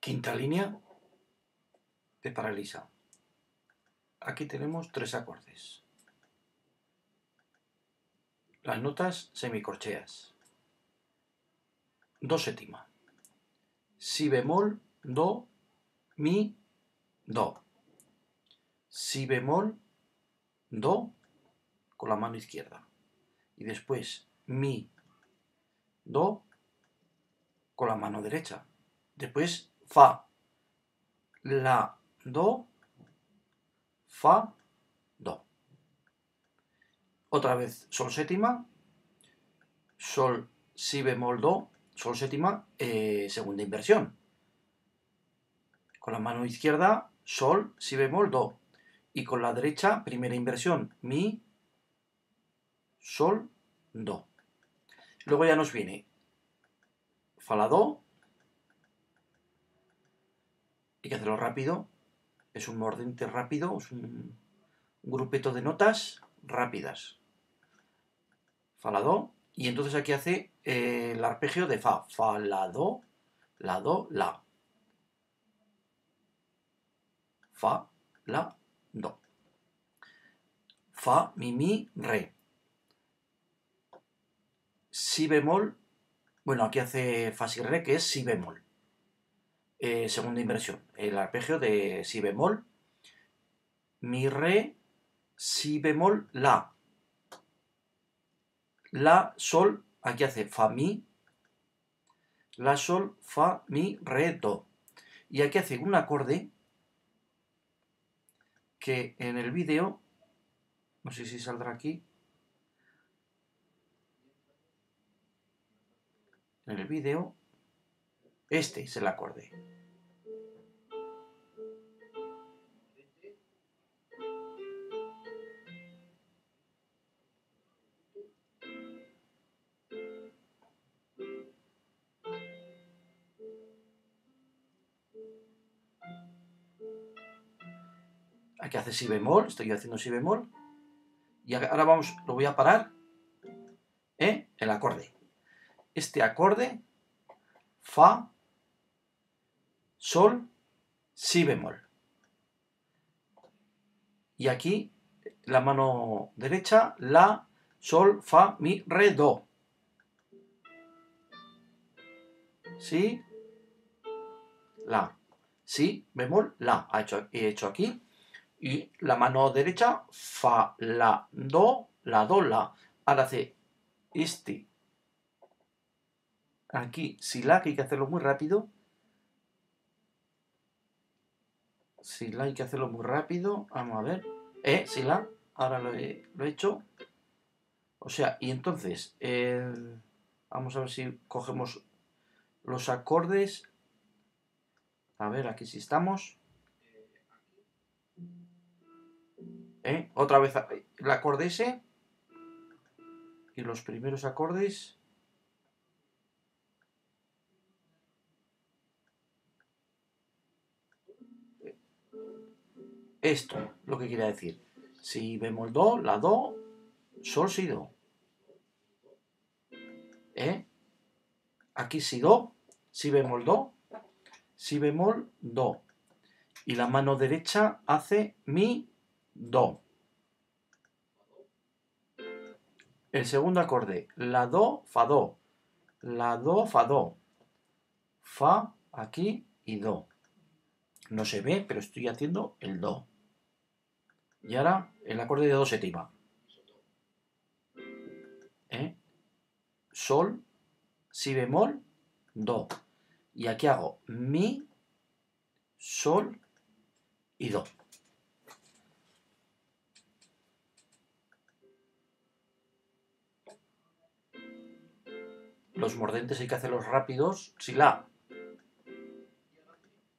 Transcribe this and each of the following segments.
Quinta línea de paralisa. Aquí tenemos 3 acordes. Las notas semicorcheas. Do séptima. Si bemol, do, mi, do. Si bemol, do, con la mano izquierda. Y después mi, do, con la mano derecha. Después fa, la, do, fa, do. Otra vez sol séptima, sol, si bemol, do, sol séptima, segunda inversión. Con la mano izquierda, sol, si bemol, do. Y con la derecha, primera inversión, mi, sol, do. Luego ya nos viene fa, la, do. Hay que hacerlo rápido. Es un mordente rápido, es un grupeto de notas rápidas. Fa, la, do. Y entonces aquí hace el arpegio de fa. Fa, la, do, la. Fa, la, do. Fa, mi, re. Si bemol, bueno, aquí hace fa, si, re, que es si bemol. Segunda inversión, el arpegio de si bemol, mi, re, si bemol, la. La, sol, aquí hace fa, mi, la, sol, fa, mi, re, do. Y aquí hace un acorde que en el vídeo, no sé si saldrá aquí, en el vídeo, este es el acorde. Aquí hace si bemol, estoy haciendo si bemol. Y ahora vamos, lo voy a parar. El acorde. Este acorde, fa, sol, si bemol. Y aquí la mano derecha, la, sol, fa, mi, re, do. Si, la. Si, bemol, la. He hecho aquí. Y la mano derecha, fa, la, do, la. Ahora hace este. Aquí, si, la, que hay que hacerlo muy rápido. Si, la, hay que hacerlo muy rápido. Vamos a ver. Si, la. Ahora lo he hecho. O sea, y entonces, vamos a ver si cogemos los acordes. A ver, aquí sí estamos. Otra vez el acorde ese. Y los primeros acordes. Esto, lo que quiere decir. Si bemol, do, la, do, sol, si, do. Aquí si, do, si bemol, do, si bemol, do. Y la mano derecha hace mi, do. El segundo acorde, la, do, fa, do. La, do, fa, do. Fa, aquí y do. No se ve, pero estoy haciendo el do. Y ahora el acorde de do séptima. Sol, si bemol, do. Y aquí hago mi, sol y do. Los mordentes hay que hacerlos rápidos. Si, la.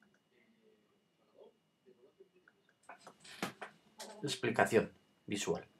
Explicación visual.